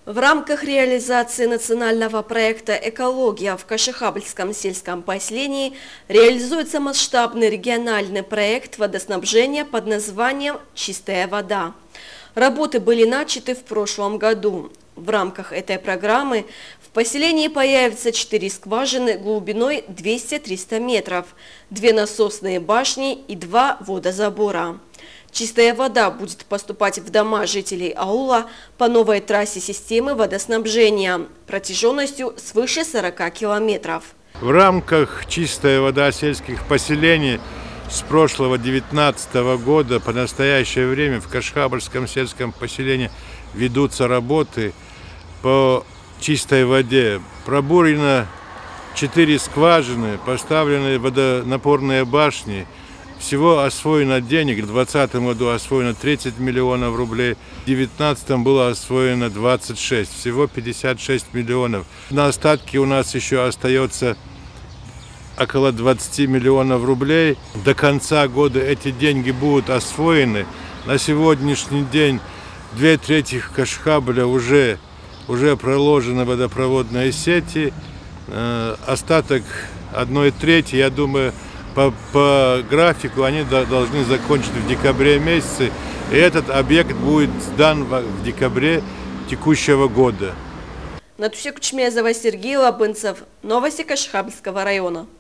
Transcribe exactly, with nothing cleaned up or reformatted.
В рамках реализации национального проекта «Экология» в Кашихабльском сельском поселении реализуется масштабный региональный проект водоснабжения под названием «Чистая вода». Работы были начаты в прошлом году. В рамках этой программы в поселении появятся четыре скважины глубиной двести-триста метров, две насосные башни и два водозабора. Чистая вода будет поступать в дома жителей аула по новой трассе системы водоснабжения протяженностью свыше сорока километров. В рамках «Чистая вода» сельских поселений с прошлого две тысячи девятнадцатого года по настоящее время в Кашихабльском сельском поселении ведутся работы по чистой воде. Пробурено четыре скважины, поставлены водонапорные башни. Всего освоено денег, в две тысячи двадцатом году освоено тридцать миллионов рублей, в две тысячи девятнадцатом было освоено двадцать шесть, всего пятьдесят шесть миллионов. На остатке у нас еще остается около двадцати миллионов рублей. До конца года эти деньги будут освоены. На сегодняшний день две трети Кашихабля уже, уже проложены водопроводные сети. Э, остаток одной трети, я думаю, По, по графику они должны закончить в декабре месяце, и этот объект будет сдан в декабре текущего года. Натуся Кучмезова, Сергей Лабынцев. Новости Кашихабльского района.